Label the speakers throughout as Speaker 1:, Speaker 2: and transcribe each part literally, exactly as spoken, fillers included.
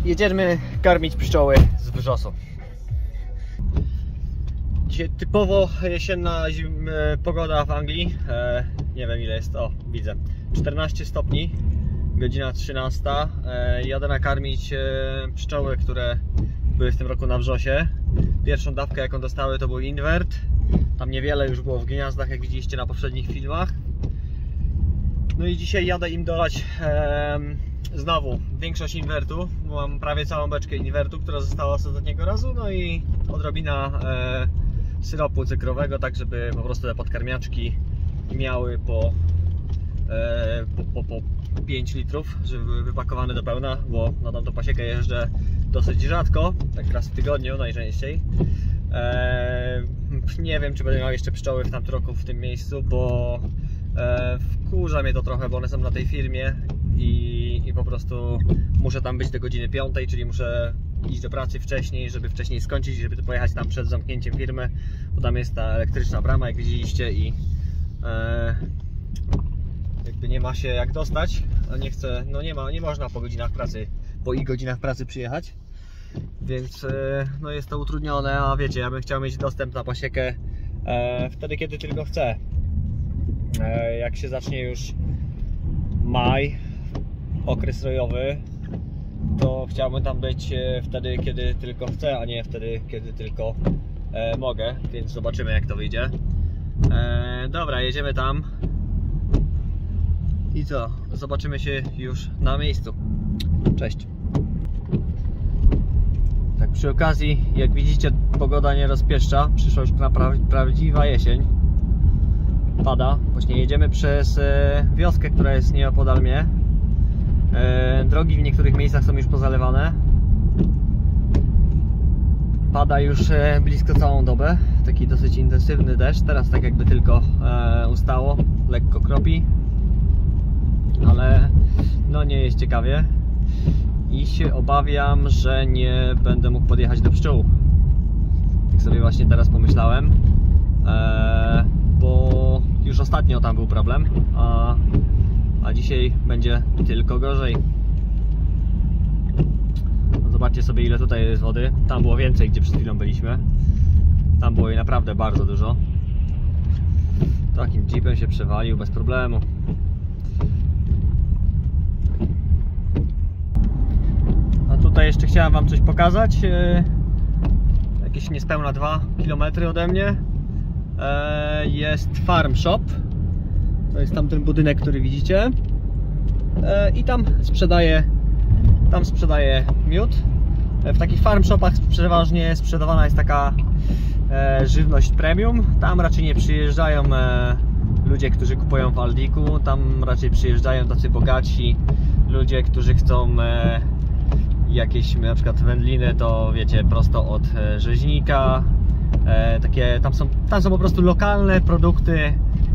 Speaker 1: jedziemy karmić pszczoły z wrzosu. Dzisiaj typowo jesienna zim, pogoda w Anglii. E, nie wiem ile jest, o widzę, czternaście stopni, godzina trzynasta. E, jadę nakarmić e, pszczoły, które były w tym roku na wrzosie. Pierwszą dawkę jaką dostały to był invert. Tam niewiele już było w gniazdach, jak widzieliście na poprzednich filmach. No i dzisiaj jadę im dolać e, znowu większość inwertu. Mam prawie całą beczkę inwertu, która została z ostatniego razu. No i odrobina e, syropu cykrowego, tak żeby po prostu te podkarmiaczki miały po, e, po, po, po pięć litrów, żeby były wypakowane do pełna, bo na tamtą pasiekę jeżdżę dosyć rzadko, tak raz w tygodniu najczęściej. E, nie wiem, czy będę miał jeszcze pszczoły w tamtym roku w tym miejscu, bo e, wkurza mnie to trochę, bo one są na tej firmie i, i po prostu muszę tam być do godziny piątej, czyli muszę iść do pracy wcześniej, żeby wcześniej skończyć, żeby pojechać tam przed zamknięciem firmy, bo tam jest ta elektryczna brama, jak widzieliście, i e, jakby nie ma się jak dostać, a nie chcę, no nie ma, nie można po godzinach pracy, po ich godzinach pracy przyjechać, więc e, no jest to utrudnione, a wiecie, ja bym chciał mieć dostęp na pasiekę e, wtedy, kiedy tylko chcę. E, jak się zacznie już maj, okres rojowy, to chciałbym tam być wtedy, kiedy tylko chcę, a nie wtedy, kiedy tylko e, mogę, więc zobaczymy, jak to wyjdzie. E, dobra, jedziemy tam i co? Zobaczymy się już na miejscu. Cześć. Tak przy okazji, jak widzicie, pogoda nie rozpieszcza, przyszła już pra prawdziwa jesień. Pada, właśnie jedziemy przez e, wioskę, która jest nieopodal mnie. E, drogi w niektórych miejscach są już pozalewane. Pada już e, blisko całą dobę. Taki dosyć intensywny deszcz. Teraz tak jakby tylko e, ustało. Lekko kropi. Ale no nie jest ciekawie. I się obawiam, że nie będę mógł podjechać do pszczół. Tak sobie właśnie teraz pomyślałem. E, bo już ostatnio tam był problem. A A dzisiaj będzie tylko gorzej. No zobaczcie sobie, ile tutaj jest wody. Tam było więcej, gdzie przed chwilą byliśmy. Tam było jej naprawdę bardzo dużo. Takim jeepem się przewalił bez problemu. A tutaj jeszcze chciałem wam coś pokazać. Jakieś niespełna dwa kilometry ode mnie jest farm shop. To jest tamten budynek, który widzicie. I tam sprzedaje, tam sprzedaje miód. W takich farm shopach przeważnie sprzedawana jest taka żywność premium. Tam raczej nie przyjeżdżają ludzie, którzy kupują w Aldiku. Tam raczej przyjeżdżają tacy bogaci ludzie, którzy chcą jakieś na przykład wędliny, to wiecie, prosto od rzeźnika. Takie, tam, są, tam są po prostu lokalne produkty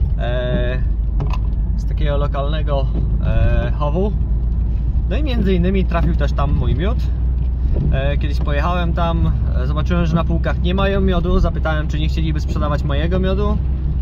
Speaker 1: z takiego lokalnego e, chowu. No i między innymi trafił też tam mój miód. E, kiedyś pojechałem tam, e, zobaczyłem, że na półkach nie mają miodu. Zapytałem, czy nie chcieliby sprzedawać mojego miodu.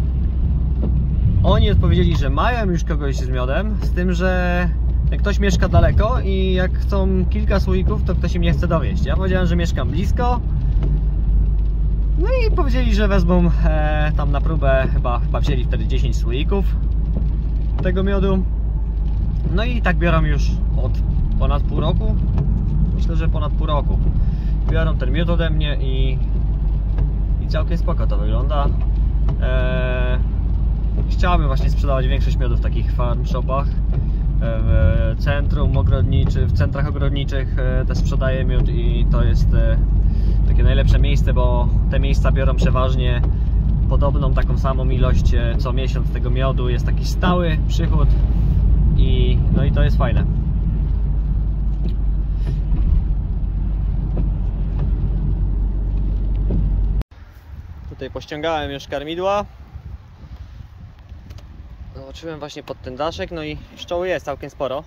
Speaker 1: Oni odpowiedzieli, że mają już kogoś z miodem, z tym, że jak ktoś mieszka daleko i jak chcą kilka słoików, to ktoś im nie chce dowieźć. Ja powiedziałem, że mieszkam blisko. No i powiedzieli, że wezmą e, tam na próbę, chyba, chyba wzięli wtedy dziesięć słoików tego miodu. No i tak biorą już od ponad pół roku. Myślę, że ponad pół roku biorą ten miód ode mnie i, i całkiem spoko to wygląda. Eee, chciałbym właśnie sprzedawać większość miodu w takich farm shopach. W centrum ogrodniczym, w centrach ogrodniczych też sprzedaję miód i to jest takie najlepsze miejsce, bo te miejsca biorą przeważnie podobną, taką samą ilość co miesiąc tego miodu. Jest taki stały przychód i no i to jest fajne. Tutaj pościągałem już karmidła. Zobaczyłem właśnie pod ten daszek, no i pszczoły jest całkiem sporo.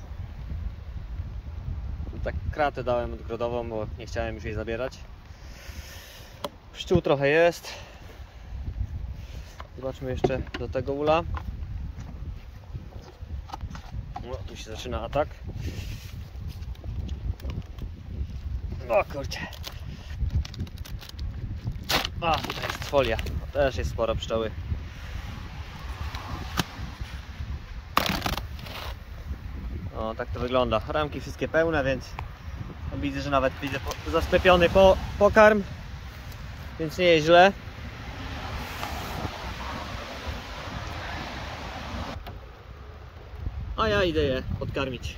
Speaker 1: Tak kratę dałem odgrodową, bo nie chciałem już jej zabierać. Pszczół trochę jest. Zobaczmy jeszcze do tego ula. No, tu się zaczyna atak. O kurczę. A, to jest folia. Też jest sporo pszczoły. O, tak to wygląda. Ramki wszystkie pełne, więc widzę, że nawet widzę zasklepiony po, pokarm, więc nie jest źle. A ja idę je podkarmić.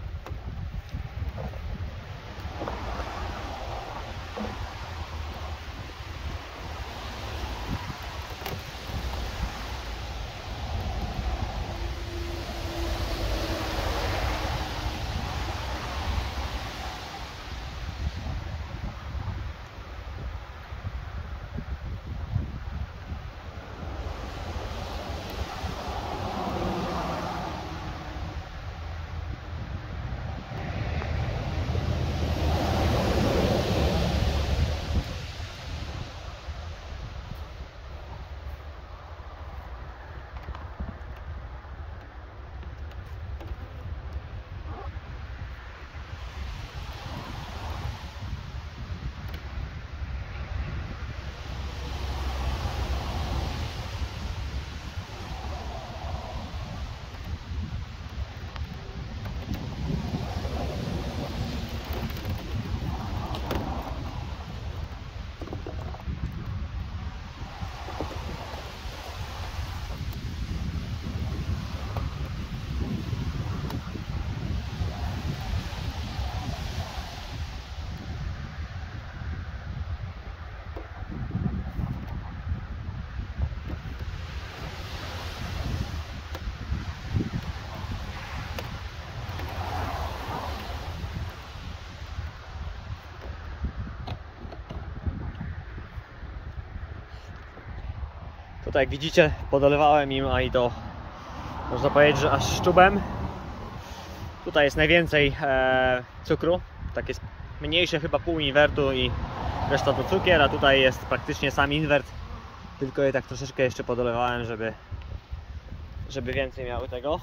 Speaker 1: Tutaj jak widzicie, podolewałem im, a i to można powiedzieć, że aż szczubem. Tutaj jest najwięcej e, cukru, tak jest mniejsze chyba pół inwertu i reszta to cukier, a tutaj jest praktycznie sam inwert, tylko je tak troszeczkę jeszcze podolewałem, żeby, żeby więcej miały tego.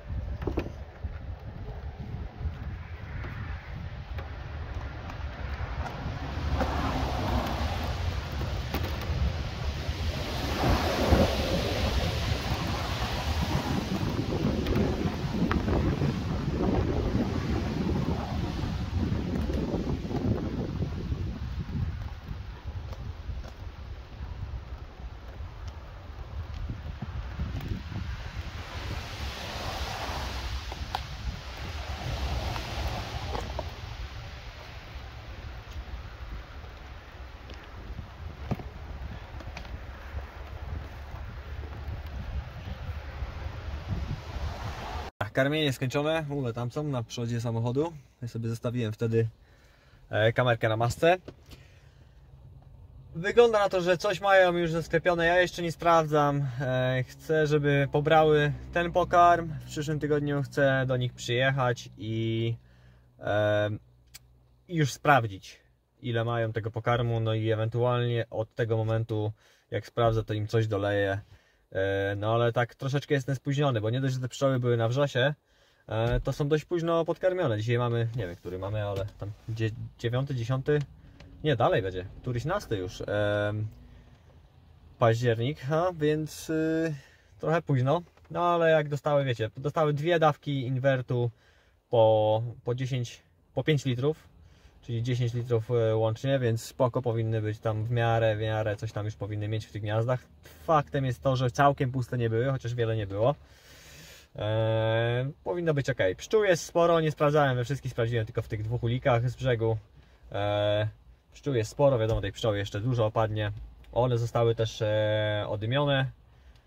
Speaker 1: Karmienie skończone, mówię, tam są na przodzie samochodu. Ja sobie zostawiłem wtedy kamerkę na masce. Wygląda na to, że coś mają już zasklepione, ja jeszcze nie sprawdzam. Chcę, żeby pobrały ten pokarm. W przyszłym tygodniu chcę do nich przyjechać i, i już sprawdzić, ile mają tego pokarmu, no i ewentualnie od tego momentu, jak sprawdzę, to im coś doleję. No ale tak troszeczkę jestem spóźniony, bo nie dość, że te pszczoły były na wrzosie, to są dość późno podkarmione. Dzisiaj mamy, nie wiem, który mamy, ale tam dziewiąty, dziesiąty, nie, dalej będzie, któryś nasty już październik, a, więc yy, trochę późno. No ale jak dostały, wiecie, dostały dwie dawki inwertu po, po dziesięć, po pięć litrów, czyli dziesięć litrów łącznie, więc spoko, powinny być tam w miarę, w miarę coś tam już powinny mieć w tych gniazdach. Faktem jest to, że całkiem puste nie były, chociaż wiele nie było. Eee, powinno być ok. Pszczół jest sporo, nie sprawdzałem we wszystkich, sprawdziłem tylko w tych dwóch ulikach z brzegu. Eee, pszczół jest sporo, wiadomo, tej pszczoły jeszcze dużo opadnie. One zostały też e, odymione. Eee,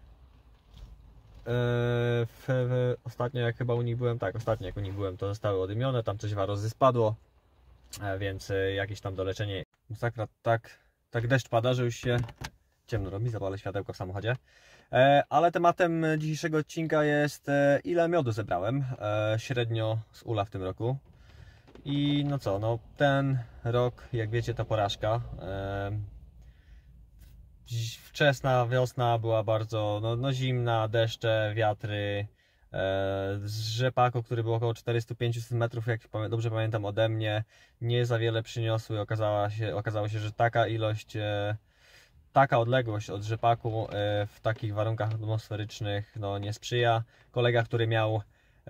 Speaker 1: w, w, ostatnio jak chyba u nich byłem, tak, ostatnio jak u nich byłem, to zostały odymione, tam coś warozy spadło. Więc jakieś tam doleczenie. Masakra, tak, tak deszcz pada, że już się ciemno robi, zapalę światełko w samochodzie. Ale tematem dzisiejszego odcinka jest, ile miodu zebrałem średnio z ula w tym roku. I no co, no ten rok, jak wiecie, to porażka. Wczesna wiosna była bardzo no, no zimna, deszcze, wiatry. z rzepaku, który był około czterysta do pięciuset metrów, jak dobrze pamiętam, ode mnie, nie za wiele przyniosły. Okazała się, okazało się, że taka ilość, taka odległość od rzepaku w takich warunkach atmosferycznych no, nie sprzyja. Kolega, który miał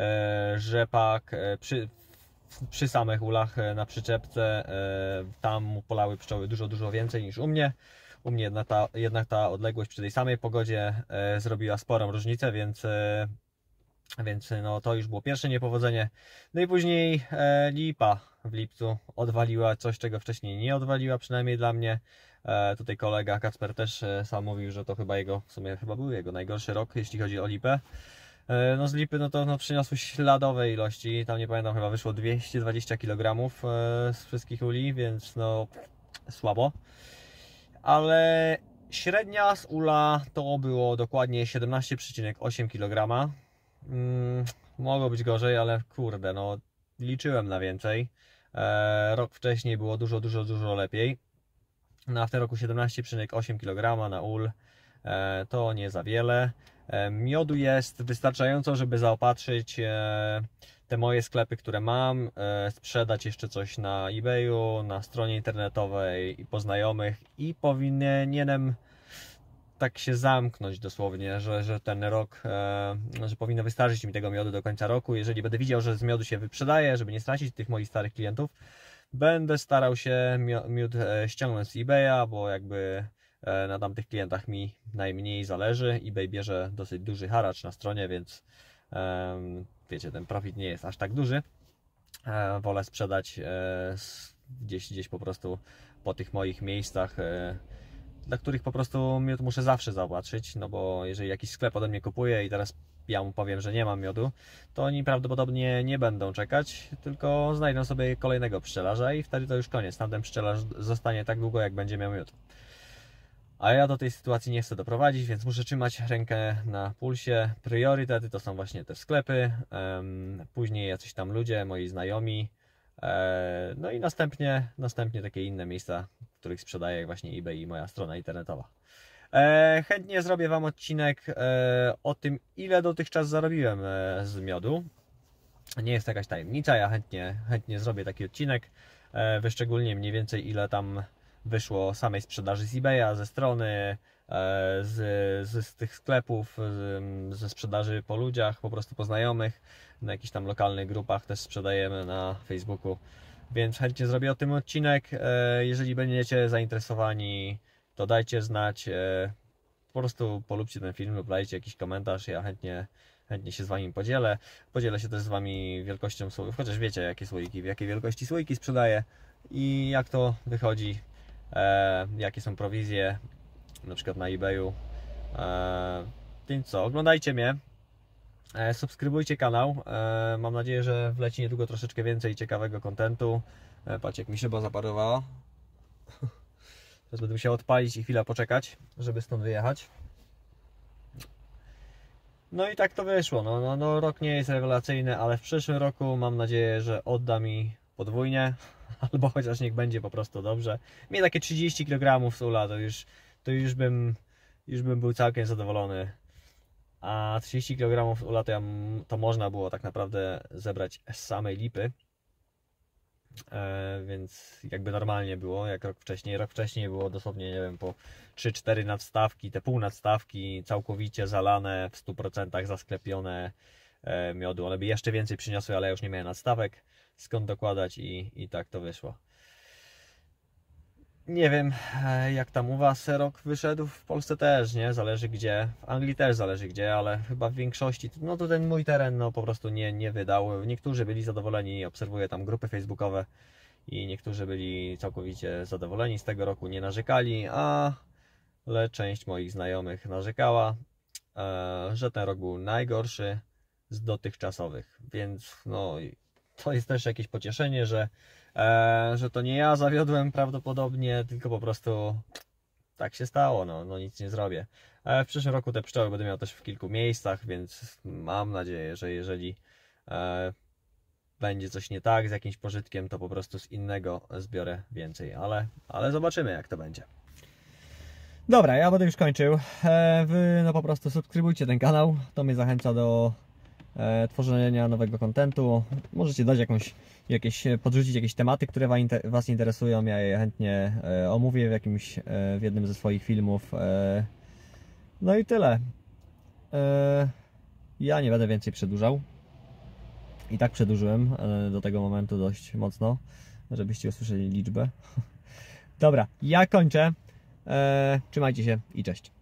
Speaker 1: rzepak przy, przy samych ulach na przyczepce, tam mu polały pszczoły dużo, dużo więcej niż u mnie. U mnie jednak ta, jednak ta odległość przy tej samej pogodzie zrobiła sporą różnicę, więc Więc no, to już było pierwsze niepowodzenie. No i później e, lipa w lipcu odwaliła coś, czego wcześniej nie odwaliła, przynajmniej dla mnie. E, tutaj kolega Kacper też e, sam mówił, że to chyba jego, w sumie chyba był jego najgorszy rok, jeśli chodzi o lipę. E, no z lipy no to no, przyniosły śladowe ilości, tam nie pamiętam, chyba wyszło dwieście dwadzieścia kilogramów e, z wszystkich uli, więc no słabo. Ale średnia z ula to było dokładnie siedemnaście przecinek osiem kilograma. Hmm, mogło być gorzej, ale kurde, no liczyłem na więcej. E, rok wcześniej było dużo, dużo, dużo lepiej. No a w tym roku siedemnaście przecinek osiem kilograma na ul e, to nie za wiele. E, miodu jest wystarczająco, żeby zaopatrzyć e, te moje sklepy, które mam, e, sprzedać jeszcze coś na eBayu, na stronie internetowej i po znajomych i powinienem tak się zamknąć dosłownie, że, że ten rok, e, że powinno wystarczyć mi tego miodu do końca roku. Jeżeli będę widział, że z miodu się wyprzedaje, żeby nie stracić tych moich starych klientów, będę starał się miód e, ściągnąć z eBaya, bo jakby e, na tamtych klientach mi najmniej zależy. eBay bierze dosyć duży haracz na stronie, więc e, wiecie, ten profit nie jest aż tak duży. E, wolę sprzedać e, gdzieś, gdzieś po prostu po tych moich miejscach, e, dla których po prostu miód muszę zawsze zaopatrzyć, no bo jeżeli jakiś sklep ode mnie kupuje i teraz ja mu powiem, że nie mam miodu, to oni prawdopodobnie nie będą czekać, tylko znajdą sobie kolejnego pszczelarza i wtedy to już koniec. Tamten pszczelarz zostanie tak długo, jak będzie miał miód. A ja do tej sytuacji nie chcę doprowadzić, więc muszę trzymać rękę na pulsie. Priorytety to są właśnie te sklepy, później jacyś tam ludzie, moi znajomi, no i następnie, następnie takie inne miejsca, w których sprzedaję, jak właśnie eBay i moja strona internetowa. E, chętnie zrobię Wam odcinek e, o tym, ile dotychczas zarobiłem e, z miodu. Nie jest to jakaś tajemnica, ja chętnie, chętnie zrobię taki odcinek. E, wyszczególnię mniej więcej, ile tam wyszło samej sprzedaży z eBaya, ze strony, e, z, z, z tych sklepów, z, ze sprzedaży po ludziach, po prostu po znajomych, na jakichś tam lokalnych grupach też sprzedajemy na Facebooku. Więc chętnie zrobię o tym odcinek. E, jeżeli będziecie zainteresowani, to dajcie znać, e, po prostu polubcie ten film lub dajcie jakiś komentarz, ja chętnie, chętnie się z Wami podzielę. Podzielę się też z Wami wielkością słoików, chociaż wiecie, jakie słoiki, w jakiej wielkości słoiki sprzedaję i jak to wychodzi, e, jakie są prowizje, na przykład na eBayu. E, więc co, oglądajcie mnie, e, subskrybujcie kanał, e, mam nadzieję, że wleci niedługo troszeczkę więcej ciekawego kontentu. E, patrzcie, jak mi szyba zaparowała. Teraz będę musiał odpalić i chwilę poczekać, żeby stąd wyjechać. No i tak to wyszło. No, no, no, rok nie jest rewelacyjny, ale w przyszłym roku mam nadzieję, że odda mi podwójnie, albo chociaż niech będzie po prostu dobrze. Mnie takie trzydzieści kilogramów z ula, to już, to już bym, już bym był całkiem zadowolony. A trzydzieści kilogramów z ula to, ja, to można było tak naprawdę zebrać z samej lipy. E, więc jakby normalnie było, jak rok wcześniej. Rok wcześniej było dosłownie, nie wiem, po trzy cztery nadstawki, te pół nadstawki całkowicie zalane, w stu procentach zasklepione e, miodu. One by jeszcze więcej przyniosły, ale ja już nie miałem nadstawek, skąd dokładać i, i tak to wyszło. Nie wiem, jak tam u Was rok wyszedł, w Polsce też, nie? Zależy gdzie, w Anglii też zależy gdzie, ale chyba w większości, no to ten mój teren no po prostu nie, nie wydał. Niektórzy byli zadowoleni, obserwuję tam grupy facebookowe i niektórzy byli całkowicie zadowoleni z tego roku, nie narzekali, ale część moich znajomych narzekała, że ten rok był najgorszy z dotychczasowych, więc no to jest też jakieś pocieszenie, że E, że to nie ja zawiodłem prawdopodobnie, tylko po prostu tak się stało, no, no nic nie zrobię. E, w przyszłym roku te pszczoły będę miał też w kilku miejscach, więc mam nadzieję, że jeżeli e, będzie coś nie tak z jakimś pożytkiem, to po prostu z innego zbiorę więcej, ale, ale zobaczymy, jak to będzie. Dobra, ja będę już kończył. E, wy no po prostu subskrybujcie ten kanał, to mnie zachęca do e, tworzenia nowego kontentu. Możecie dać jakąś, jakieś, podrzucić jakieś tematy, które Was interesują. Ja je chętnie e, omówię w jakimś, e, w jednym ze swoich filmów. E, no i tyle. E, ja nie będę więcej przedłużał. I tak przedłużyłem e, do tego momentu dość mocno, żebyście usłyszeli liczbę. Dobra, ja kończę. E, trzymajcie się i cześć.